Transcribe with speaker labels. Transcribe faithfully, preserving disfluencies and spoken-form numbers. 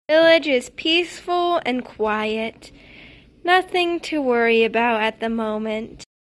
Speaker 1: The village is peaceful and quiet. Nothing to worry about at the moment.